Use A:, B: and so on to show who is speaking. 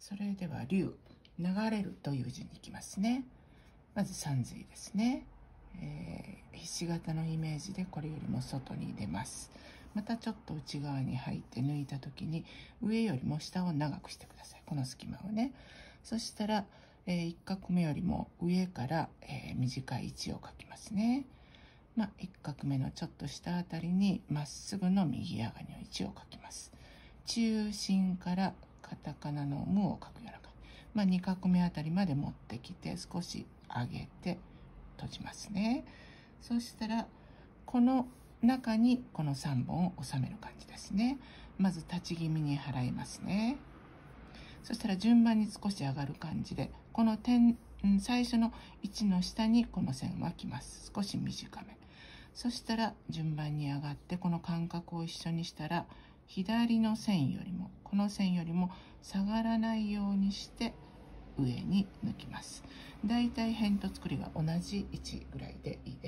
A: それでは流、流れるという字に行きますね。まず三髄ですね。ひし形のイメージでこれよりも外に出ます。またちょっと内側に入って抜いた時に上よりも下を長くしてください。この隙間をね。そしたら、一画目よりも上から、短い位置を書きますね。一画目のちょっと下あたりにまっすぐの右上がりの位置を書きます。中心からカタカナの無を書くような感じ。2画目あたりまで持ってきて少し上げて閉じますね。そしたらこの中にこの3本を収める感じですね。まず立ち気味に払いますね。そしたら順番に少し上がる感じで、この点、最初の位置の下にこの線は来ます。少し短め。そしたら順番に上がってこの間隔を一緒にしたら、左の線よりもこの線よりも下がらないようにして上に抜きます。だいたい辺と作りが同じ位置ぐらいでいいです。